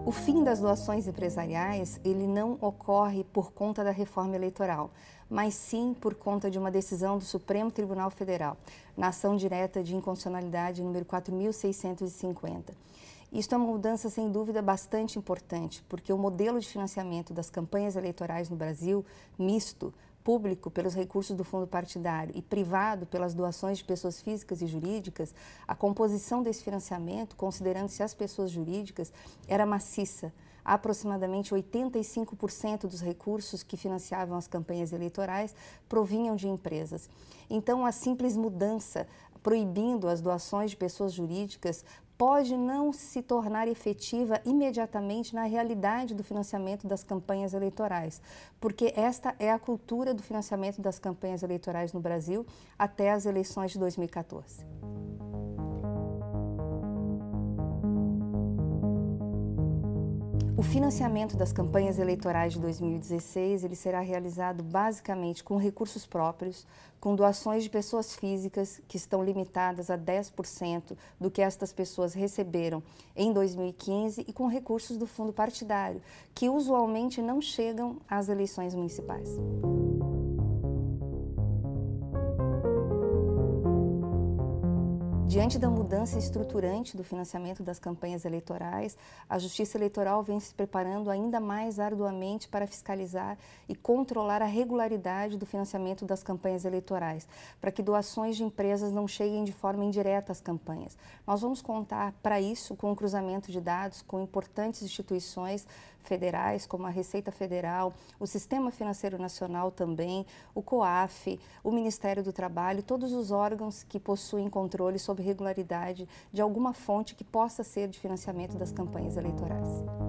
O fim das doações empresariais, ele não ocorre por conta da reforma eleitoral, mas sim por conta de uma decisão do Supremo Tribunal Federal, na ação direta de inconstitucionalidade número 4.650. Isto é uma mudança, sem dúvida, bastante importante, porque o modelo de financiamento das campanhas eleitorais no Brasil, misto, público pelos recursos do fundo partidário e privado pelas doações de pessoas físicas e jurídicas, a composição desse financiamento, considerando-se as pessoas jurídicas, era maciça. Aproximadamente 85% dos recursos que financiavam as campanhas eleitorais provinham de empresas. Então, a simples mudança proibindo as doações de pessoas jurídicas pode não se tornar efetiva imediatamente na realidade do financiamento das campanhas eleitorais, porque esta é a cultura do financiamento das campanhas eleitorais no Brasil até as eleições de 2014. O financiamento das campanhas eleitorais de 2016 ele será realizado basicamente com recursos próprios, com doações de pessoas físicas que estão limitadas a 10% do que estas pessoas receberam em 2015 e com recursos do fundo partidário, que usualmente não chegam às eleições municipais. Diante da mudança estruturante do financiamento das campanhas eleitorais, a Justiça Eleitoral vem se preparando ainda mais arduamente para fiscalizar e controlar a regularidade do financiamento das campanhas eleitorais, para que doações de empresas não cheguem de forma indireta às campanhas. Nós vamos contar, para isso, com o cruzamento de dados com importantes instituições federais, como a Receita Federal, o Sistema Financeiro Nacional também, o COAF, o Ministério do Trabalho, todos os órgãos que possuem controle sobre regularidade de alguma fonte que possa ser de financiamento das campanhas eleitorais.